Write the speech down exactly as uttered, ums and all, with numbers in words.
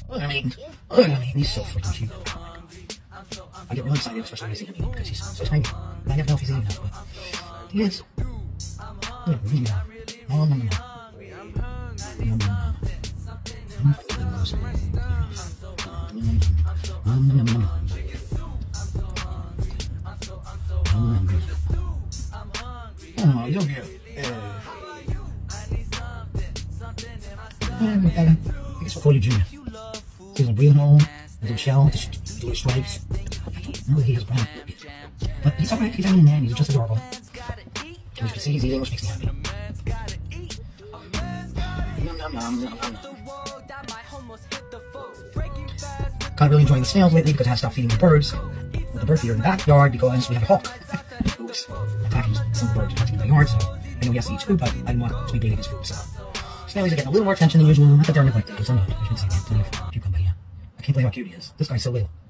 Look at him. Look at him. He's so freaking cute. I get really excited, especially when I see him eating, because he's so tiny. And I never know if he's eating enough, but he is. Look at him. Nom, nom, nom. Nom, nom, nom. Nom, nom, nom. Oh, you're cute. I guess we'll call you Junior. He's a real hole, a little shell, with little stripes. No, he is brown. But he's alright, he's hanging in there, and he's just adorable. And as you can see, he's eating, which makes me happy. Nom, nom, nom, nom, nom. Kind of really enjoying the snails lately because I had to stop feeding the birds with the bird feeder in the backyard because we have a hawk who's attacking some birds attacking in my yard. So I know he has to eat too, but I didn't want to be baiting his food. So snails are getting a little more attention than usual, but they're neglected because they're not. I should say that. Plenty of cucumber here. I can't believe how cute he is. This guy's so little.